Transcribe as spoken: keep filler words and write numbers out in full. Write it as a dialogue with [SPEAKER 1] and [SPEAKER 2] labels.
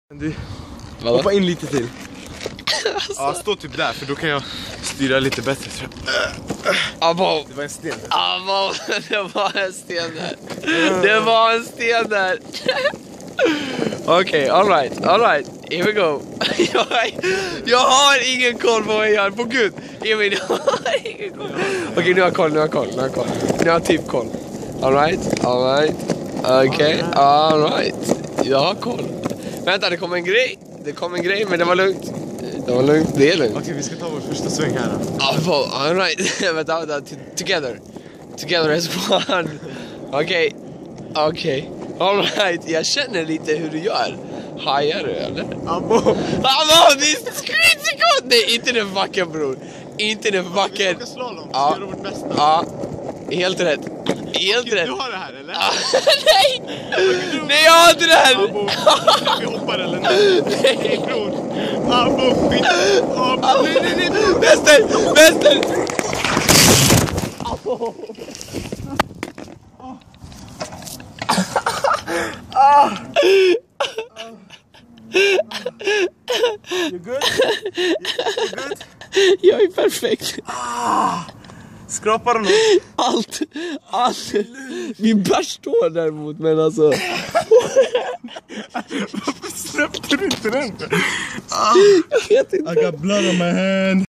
[SPEAKER 1] Du,
[SPEAKER 2] Vadå?
[SPEAKER 1] hoppa in lite till.
[SPEAKER 2] Alltså.
[SPEAKER 1] Ja, stå typ där, för då kan jag styra lite bättre, tror jag.
[SPEAKER 2] Abo.
[SPEAKER 1] Det var en sten.
[SPEAKER 2] Abo, det var en sten där. Det var en sten där. Okej, okay, alright, alright. Here we go. jag, jag har ingen koll på vad jag gör, på gud. Emil, jag har ingen koll. Okej, okay, nu har jag koll, nu har jag koll, nu har jag koll. Nu har jag typ koll. Alright, alright. Okej, okay, alright. Jag har koll. Vänta, det kom en grej. Det kom en grej, men det var lugnt. Det var lugnt, det är lugnt.
[SPEAKER 1] Okej, okay, vi ska ta vår första sväng här då.
[SPEAKER 2] Abo, alright. Vänta, vänta. Together. Together as one. Okej. Okej. Alright, jag känner lite hur du gör. Hajar du, eller?
[SPEAKER 1] Abo!
[SPEAKER 2] Abo, det är skritsekund! Nej, inte den backen, bror. Inte den backen.
[SPEAKER 1] Vi ska åka slalom, vi ska
[SPEAKER 2] Ja.
[SPEAKER 1] göra vårt bästa.
[SPEAKER 2] Ja, helt rätt. Helt
[SPEAKER 1] Okej,
[SPEAKER 2] rätt.
[SPEAKER 1] du har det här, eller?
[SPEAKER 2] Nej! Nej, jag har inte det här!
[SPEAKER 1] Abo, vi hoppar eller? Nej, bror. Abo, skit. Abo, nej, nej, nej, bror.
[SPEAKER 2] Väster! Väster! Abo!
[SPEAKER 1] Ah. You good? You good?
[SPEAKER 2] Jag är perfekt.
[SPEAKER 1] Ah. Skrapar du något?
[SPEAKER 2] Allt, allt. Min bärs står däremot, men alltså...
[SPEAKER 1] Varför släppte du inte den?
[SPEAKER 2] Jag vet inte.
[SPEAKER 1] I got blood on my hand.